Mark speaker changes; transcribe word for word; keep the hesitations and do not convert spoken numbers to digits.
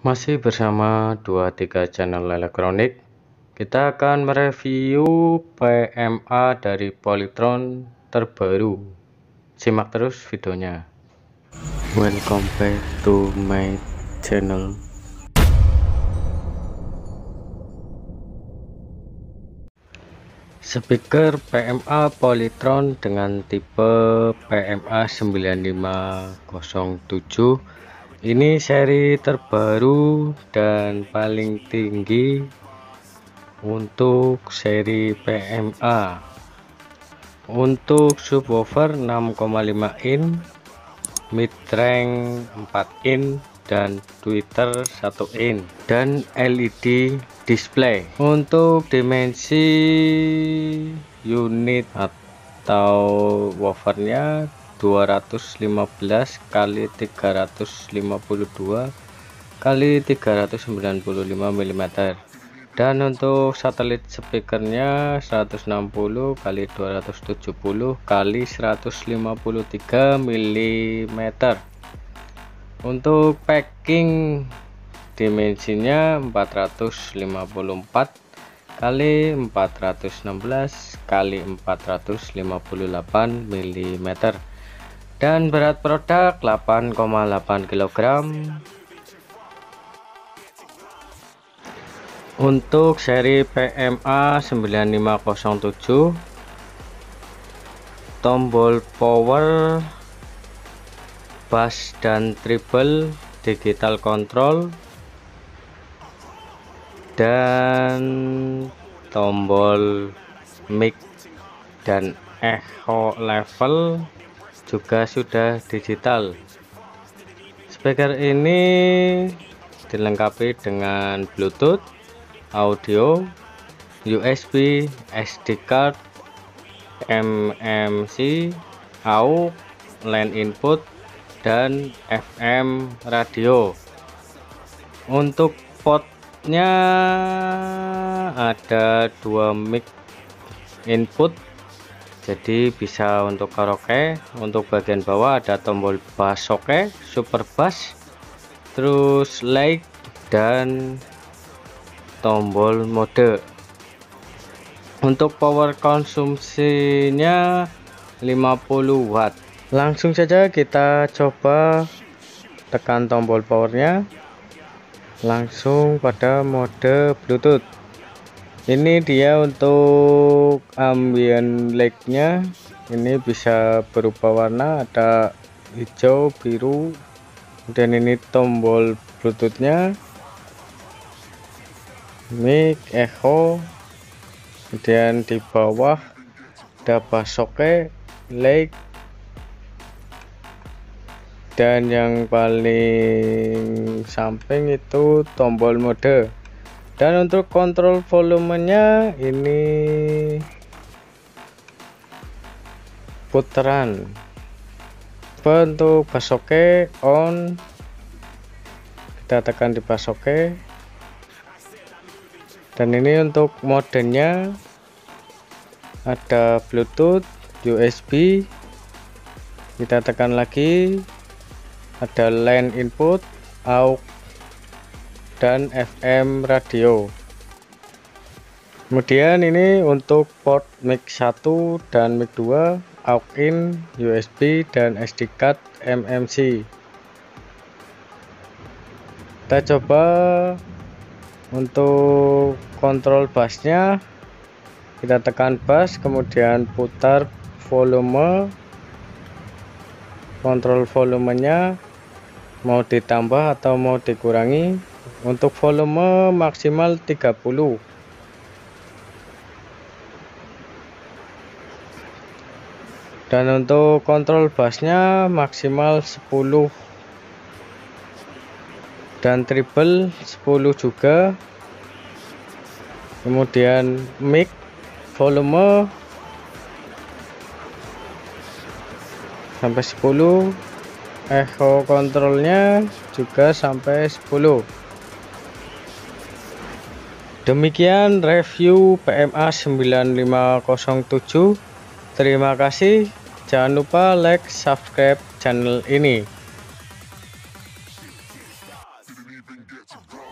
Speaker 1: Masih bersama dua puluh tiga channel elektronik, kita akan mereview P M A dari Polytron terbaru. Simak terus videonya. Welcome back to my channel. Speaker P M A Polytron dengan tipe P M A sembilan lima nol tujuh. Ini seri terbaru dan paling tinggi untuk seri P M A. Untuk subwoofer enam koma lima in, mid-range empat in, dan tweeter satu in, dan L E D display. Untuk dimensi unit atau woofernya dua ratus lima belas kali tiga ratus lima puluh dua kali tiga ratus sembilan puluh lima milimeter, dan untuk satelit speakernya seratus enam puluh kali dua ratus tujuh puluh kali seratus lima puluh tiga milimeter. Untuk packing dimensinya empat ratus lima puluh empat kali empat ratus enam belas kali empat ratus lima puluh delapan milimeter, dan berat produk delapan koma delapan kilogram. Untuk seri P M A sembilan lima nol tujuh, tombol power, bass dan treble digital control, dan tombol mic dan echo level juga sudah digital. Speaker ini dilengkapi dengan Bluetooth, audio, U S B, S D card, M M C, A U X, LAN input, dan F M radio. Untuk portnya ada dua mic input, jadi bisa untuk karaoke. Untuk bagian bawah ada tombol bass oke, super bass, terus lag, dan tombol mode. Untuk power konsumsinya lima puluh watt. Langsung saja kita coba tekan tombol powernya, langsung pada mode Bluetooth. Ini dia untuk ambient light-nya. Ini bisa berubah warna, ada hijau, biru, dan ini tombol Bluetooth-nya, mic, echo, kemudian di bawah ada bass oke, lag, dan yang paling samping itu tombol mode. Dan untuk kontrol volumenya ini puteran. Untuk bass oke on, kita tekan di bass oke. Dan ini untuk modenya ada Bluetooth, U S B, kita tekan lagi, ada LAN input, A U X, dan F M radio. Kemudian ini untuk port mic satu dan mic dua, A U X in, U S B, dan S D card M M C. Kita coba untuk kontrol bassnya, kita tekan bass, kemudian putar volume, kontrol volumenya mau ditambah atau mau dikurangi. Untuk volume maksimal tiga puluh, dan untuk kontrol bassnya maksimal sepuluh, dan treble sepuluh juga. Kemudian mic volume sampai sepuluh, echo kontrolnya juga sampai sepuluh. Demikian review P M A sembilan lima nol tujuh. Terima kasih. Jangan lupa like, subscribe channel ini.
Speaker 2: get to go.